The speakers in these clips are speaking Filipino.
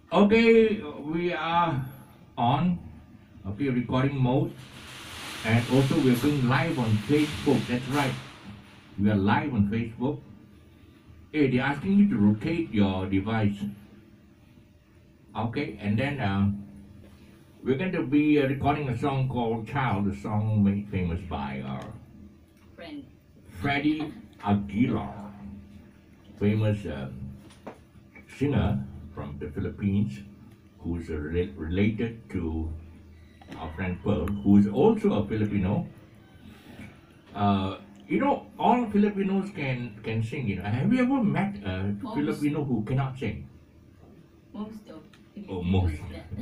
Okay, we are on. Okay, recording mode, and also we're going live on Facebook. That's right, we are live on Facebook. Hey, they're asking you to rotate your device. Okay, and then we're going to be recording a song called "Child," a song made famous by our friend Freddie Aguilar, famous singer from the Philippines, who's related to our friend Pearl, who is also a Filipino. All Filipinos can sing. Have you ever met a Filipino who cannot sing? most of Oh, most.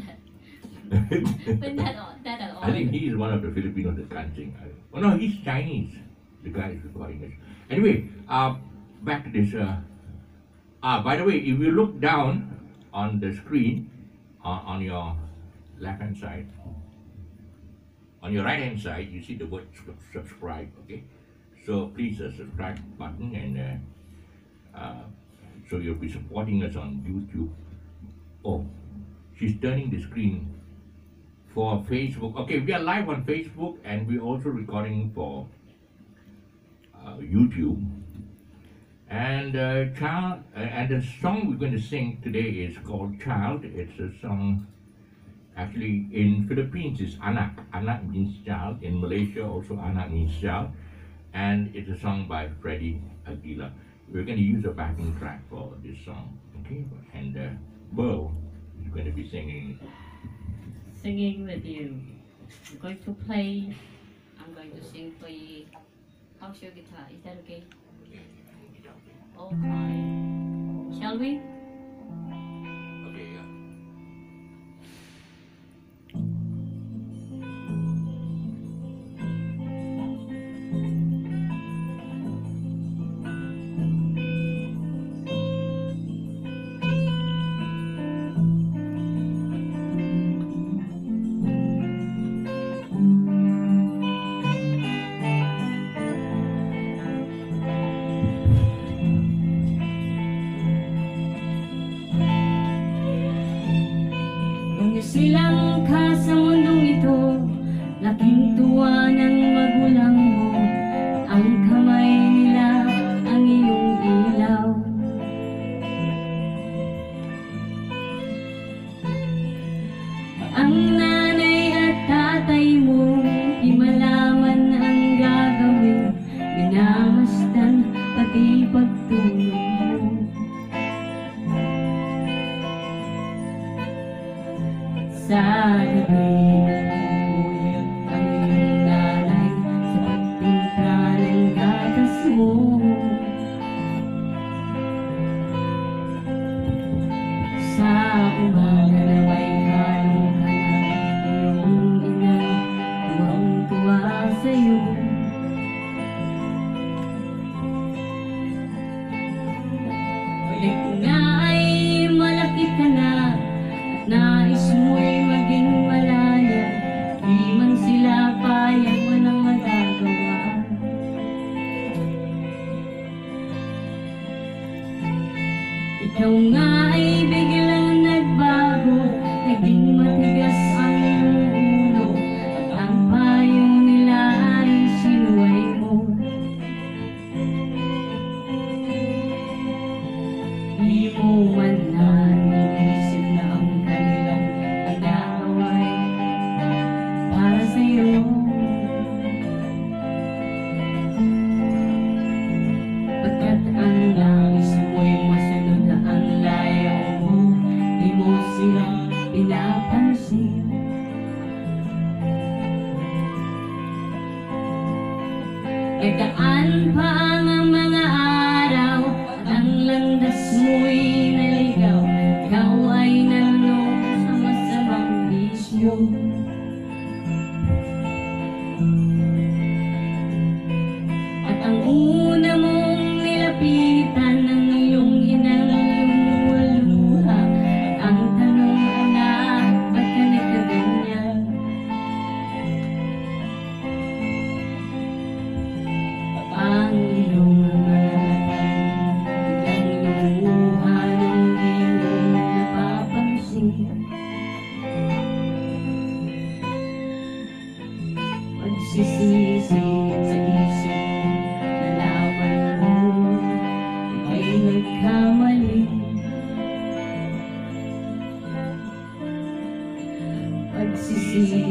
but not at all. I think he is one of the Filipinos that can't sing. Oh no, he's Chinese. The guy is recording this. Anyway, back to this. By the way, if you look down on the screen, on your left hand side, on your right hand side, you see the word subscribe. Okay, so please subscribe button, and so you'll be supporting us on YouTube. Oh, she's turning the screen for Facebook. Okay, we are live on Facebook, and we're also recording for YouTube. And child, and the song we're going to sing today is called "Child." It's a song, actually in Philippines it's anak. Anak means child. In Malaysia also anak means child. And it's a song by Freddie Aguilar. We're going to use a backing track for this song. Okay, and Beau is going to be singing with you. I'm going to play. I'm going to sing for you. How's your guitar? Is that okay? Okay. Shall we? Okay, yeah. Silang ka sa mundong ito, laking tuwa ng magulang mo. Ang kamay nila ang iyong ilaw. Ang nanay at tatay mo, di malaman ang gagawin. Minamasdan pati pagtulog mo. Sa gabi, ang iyong nanay sa pagtimpla ng gatas mo. Sa umaga nawa'y halong ka na, iyong inang tuwang-tuwa sa'yo. Ulit nga ay malaki ka na, nais mo'y maging malaya, di man sila payag, walang magagawa. Ikaw nga ay biglang nagbago, naging matigas ang iyong ulo, at ang payo nila ay sinuway mo. Di mo man na iniisip na ang kanilang nagaway para sa'yo. Pagkat ang nais mo'y masunod na ang layaw mo, di mo sila pinapansin. Nagdaan pa ang mga araw, at ang landas mo'y naligaw. Ikaw ay nalulong sa masamang bisyo. At ang una mong nilapitan ng iyong inang lumuluha. Ang tanong, anak, ba't ka nagkaganyan? Ang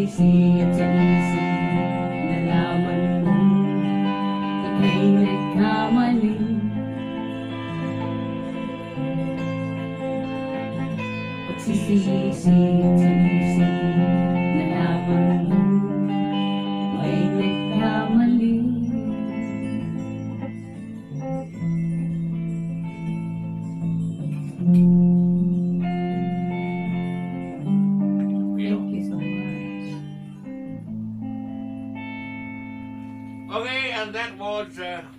Pagsisisi at sa isip, nalaman mo ika'y nagkamali. Pagsisisi at sa isip, nalaman mo ika'y nagkamali. Thank you so much. Okay, and that was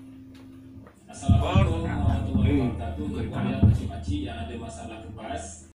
Assalamualaikum warahmatullahi wabarakatuh. Kepada Pakcik-pakcik yang ada masalah kebas,